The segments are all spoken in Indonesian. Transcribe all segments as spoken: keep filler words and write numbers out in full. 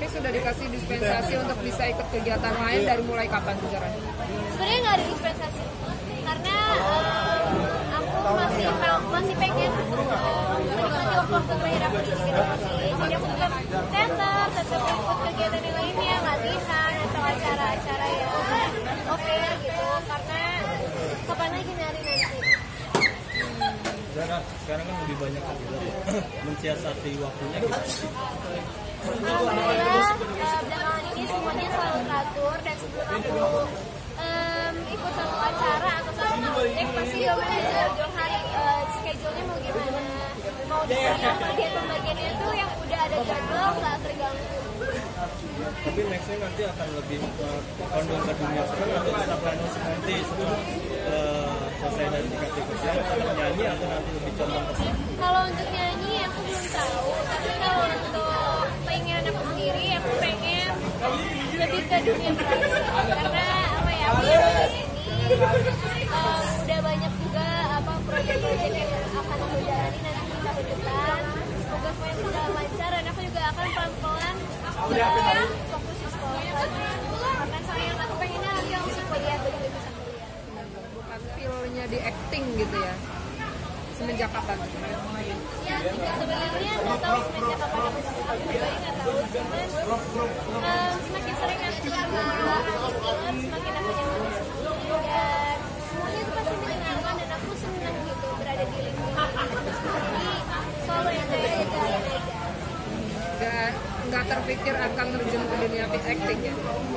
Tapi sudah dikasih dispensasi untuk bisa ikut kegiatan lain dari mulai kapan tuh Zara? Sebenarnya nggak ada dispensasi karena uh, aku masih masih pengen uh, menikmati waktu-waktu terakhir aku di sini. Jadi aku tetap teater, tetap ikut kegiatan yang lainnya, latihan atau acara-acara yang oke gitu. Karena kapan lagi nyari nanti. Zara, sekarang kan lebih banyak juga mensiasati waktunya gitu. Alhamdulillah, uh, belakangan ini semuanya selalu teratur dan sebelum aku um, ikut satu acara atau satu project pasti udah belajar jauh hari uh, schedule-nya mau gimana, mau gimana pembagian-pembagiannya itu yang udah ada jadwal nggak terganggu. Tapi nextnya nanti akan lebih uh, condong ke dunia seni atau akan nanti setelah uh, selesai dari tingkat berikutnya akan nyanyi atau nanti lebih condong ke sana? Kalau untuk nyanyi aku belum tahu, tapi kalau untuk pengen aku sendiri aku pengen lebih ke dunia peran karena apa ya aku yang di sini um, udah banyak juga apa proyek-proyek yang akan aku jalani nanti di tahun depan. Semoga semuanya berjalan lancar dan aku juga akan pelan-pelan uh, fokus di sekolah lagi karena sayang aku pengennya lagi langsung kuliah begitu bisa kuliah. Bukan feel-nya di acting gitu ya? Semenjak kapan? Ya, sebenarnya nggak tahu semenjak kapan aku aku pribadi nggak tahu, cuman um, semakin sering aku berbicara film, semakin aku nyaman di sini dan semuanya itu pasti menyenangkan dan aku senang gitu berada di lingkungan itu. Jadi selalu yang saya jalanin aja. Nggak, nggak terpikir akan terjun ke dunia acting ya?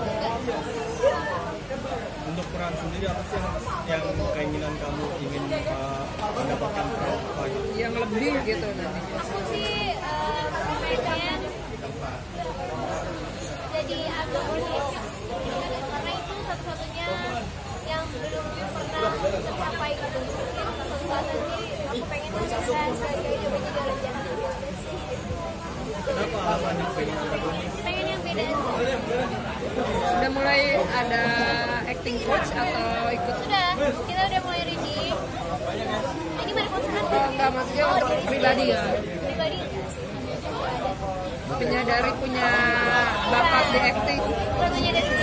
Untuk peran sendiri apa sih yang, yang keinginan kamu ingin uh, mendapatkan apa gitu? Yang lebih gitu nanti. Aku sih um, pengen jadi aktor karena itu satu-satunya yang belum pernah tercapai gitu. Suatu saat nanti aku pengen mencoba sebagai coba jadi orang jahat. Kenapa alasannya pengen protagonis? Pengen yang beda aja. Sudah mulai ada acting coach atau ikut? Sudah, kita udah mulai reading. Ini baru konseran Oh, kan? enggak, maksudnya untuk pribadi ya? Pribadi enggak sih. Menyadari punya bakat di acting. Bukan menyadari